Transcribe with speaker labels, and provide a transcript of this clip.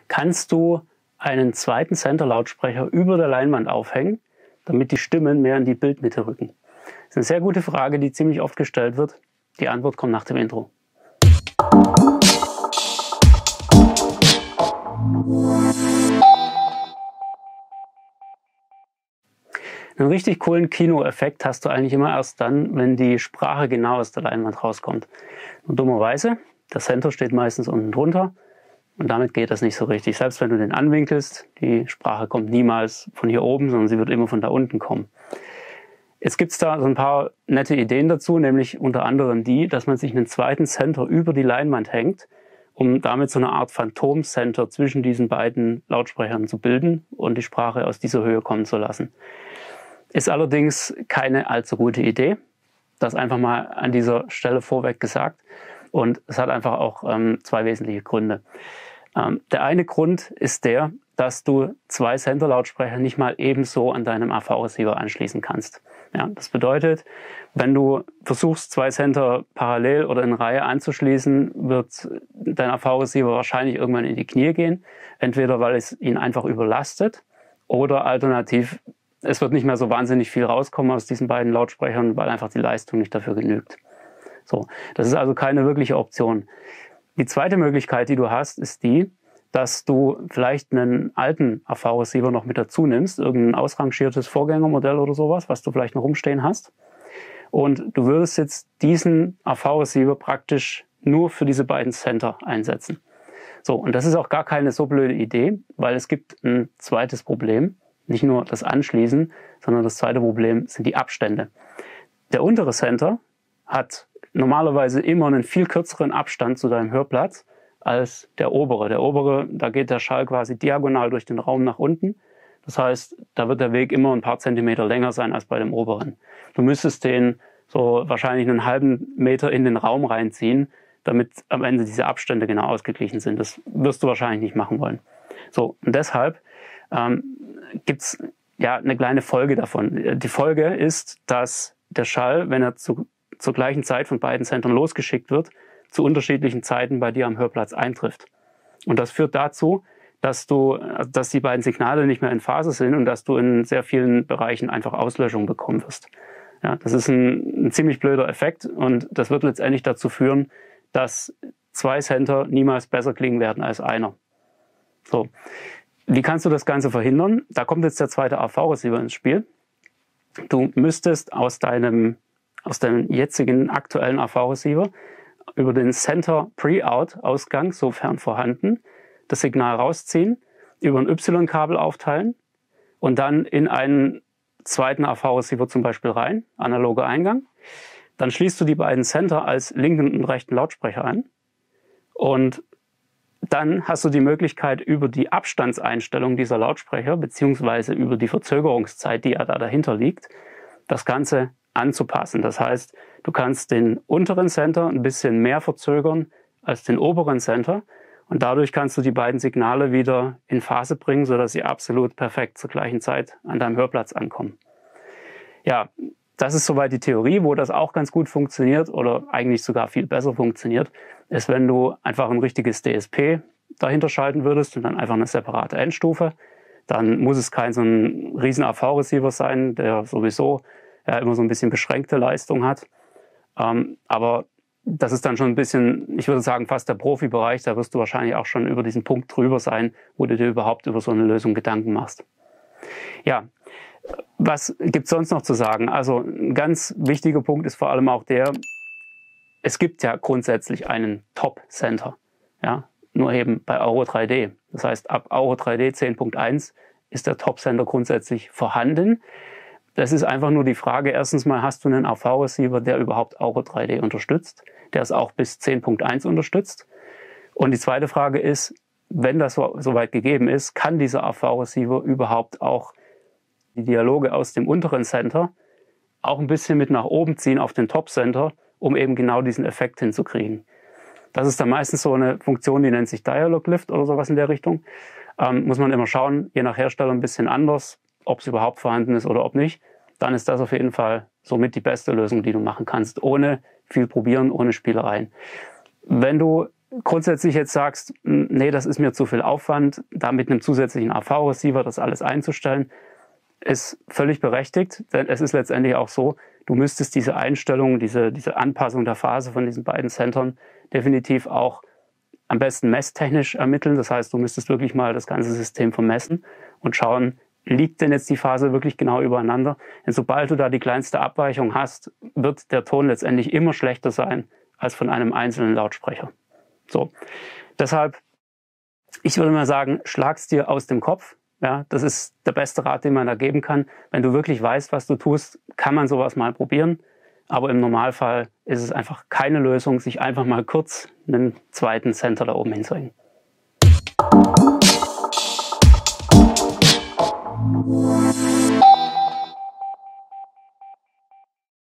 Speaker 1: kannst du einen zweiten Center-Lautsprecher über der Leinwand aufhängen, damit die Stimmen mehr in die Bildmitte rücken? Das ist eine sehr gute Frage, die ziemlich oft gestellt wird. Die Antwort kommt nach dem Intro. Einen richtig coolen Kinoeffekt hast du eigentlich immer erst dann, wenn die Sprache genau aus der Leinwand rauskommt. Und dummerweise, der Center steht meistens unten drunter und damit geht das nicht so richtig. Selbst wenn du den anwinkelst, die Sprache kommt niemals von hier oben, sondern sie wird immer von da unten kommen. Jetzt gibt es da so ein paar nette Ideen dazu, nämlich unter anderem die, dass man sich einen zweiten Center über die Leinwand hängt, um damit so eine Art Phantom-Center zwischen diesen beiden Lautsprechern zu bilden und die Sprache aus dieser Höhe kommen zu lassen. Ist allerdings keine allzu gute Idee. Das einfach mal an dieser Stelle vorweg gesagt. Und es hat einfach auch zwei wesentliche Gründe. Der eine Grund ist der, dass du zwei Center-Lautsprecher nicht mal ebenso an deinem AV-Receiver anschließen kannst. Ja, das bedeutet, wenn du versuchst, zwei Center parallel oder in Reihe anzuschließen, wird dein AV-Receiver wahrscheinlich irgendwann in die Knie gehen. Entweder weil es ihn einfach überlastet oder alternativ, es wird nicht mehr so wahnsinnig viel rauskommen aus diesen beiden Lautsprechern, weil einfach die Leistung nicht dafür genügt. So, das ist also keine wirkliche Option. Die zweite Möglichkeit, die du hast, ist die, dass du vielleicht einen alten AV-Receiver noch mit dazu nimmst, irgendein ausrangiertes Vorgängermodell oder sowas, was du vielleicht noch rumstehen hast. Und du würdest jetzt diesen AV-Receiver praktisch nur für diese beiden Center einsetzen. So, und das ist auch gar keine so blöde Idee, weil es gibt ein zweites Problem. Nicht nur das Anschließen, sondern das zweite Problem sind die Abstände. Der untere Center hat normalerweise immer einen viel kürzeren Abstand zu deinem Hörplatz als der obere. Der obere, da geht der Schall quasi diagonal durch den Raum nach unten. Das heißt, da wird der Weg immer ein paar Zentimeter länger sein als bei dem oberen. Du müsstest den so wahrscheinlich einen halben Meter in den Raum reinziehen, damit am Ende diese Abstände genau ausgeglichen sind. Das wirst du wahrscheinlich nicht machen wollen. So, und deshalb gibt es ja eine kleine Folge davon. Die Folge ist, dass der Schall, wenn er zur gleichen Zeit von beiden Centern losgeschickt wird, zu unterschiedlichen Zeiten bei dir am Hörplatz eintrifft. Und das führt dazu, dass die beiden Signale nicht mehr in Phase sind und dass du in sehr vielen Bereichen einfach Auslöschung bekommen wirst. Ja, das ist ein ziemlich blöder Effekt und das wird letztendlich dazu führen, dass zwei Center niemals besser klingen werden als einer. So. Wie kannst du das Ganze verhindern? Da kommt jetzt der zweite AV-Receiver ins Spiel. Du müsstest aus deinem jetzigen aktuellen AV-Receiver über den Center Pre-Out-Ausgang, sofern vorhanden, das Signal rausziehen, über ein Y-Kabel aufteilen und dann in einen zweiten AV-Receiver zum Beispiel rein, analoger Eingang. Dann schließt du die beiden Center als linken und rechten Lautsprecher an und dann hast du die Möglichkeit, über die Abstandseinstellung dieser Lautsprecher beziehungsweise über die Verzögerungszeit, die ja da dahinter liegt, das Ganze anzupassen. Das heißt, du kannst den unteren Center ein bisschen mehr verzögern als den oberen Center und dadurch kannst du die beiden Signale wieder in Phase bringen, sodass sie absolut perfekt zur gleichen Zeit an deinem Hörplatz ankommen. Ja, das ist soweit die Theorie. Wo das auch ganz gut funktioniert oder eigentlich sogar viel besser funktioniert, ist, wenn du einfach ein richtiges DSP dahinter schalten würdest und dann einfach eine separate Endstufe. Dann muss es kein so ein riesen AV-Receiver sein, der sowieso ja immer so ein bisschen beschränkte Leistung hat. Aber das ist dann schon ein bisschen, ich würde sagen, fast der Profibereich. Da wirst du wahrscheinlich auch schon über diesen Punkt drüber sein, wo du dir überhaupt über so eine Lösung Gedanken machst. Ja, was gibt's sonst noch zu sagen? Also ein ganz wichtiger Punkt ist vor allem auch der, es gibt ja grundsätzlich einen Top-Center, ja, nur eben bei Auro 3D. Das heißt, ab Auro 3D 10.1 ist der Top-Center grundsätzlich vorhanden. Das ist einfach nur die Frage, erstens mal, hast du einen AV-Receiver, der überhaupt Auro 3D unterstützt, der es auch bis 10.1 unterstützt? Und die zweite Frage ist, wenn das soweit gegeben ist, kann dieser AV-Receiver überhaupt auch die Dialoge aus dem unteren Center auch ein bisschen mit nach oben ziehen auf den Top-Center, um eben genau diesen Effekt hinzukriegen. Das ist dann meistens so eine Funktion, die nennt sich Dialog Lift oder sowas in der Richtung. Muss man immer schauen, je nach Hersteller ein bisschen anders, ob es überhaupt vorhanden ist oder ob nicht. Dann ist das auf jeden Fall somit die beste Lösung, die du machen kannst, ohne viel probieren, ohne Spielereien. Wenn du grundsätzlich jetzt sagst, nee, das ist mir zu viel Aufwand, da mit einem zusätzlichen AV-Receiver das alles einzustellen, ist völlig berechtigt, denn es ist letztendlich auch so, du müsstest diese Einstellung, diese Anpassung der Phase von diesen beiden Centern definitiv auch am besten messtechnisch ermitteln. Das heißt, du müsstest wirklich mal das ganze System vermessen und schauen, liegt denn jetzt die Phase wirklich genau übereinander? Denn sobald du da die kleinste Abweichung hast, wird der Ton letztendlich immer schlechter sein als von einem einzelnen Lautsprecher. So, deshalb, ich würde mal sagen, schlag's dir aus dem Kopf. Ja, das ist der beste Rat, den man da geben kann. Wenn du wirklich weißt, was du tust, kann man sowas mal probieren. Aber im Normalfall ist es einfach keine Lösung, sich einfach mal kurz einen zweiten Center da oben hinzuhängen.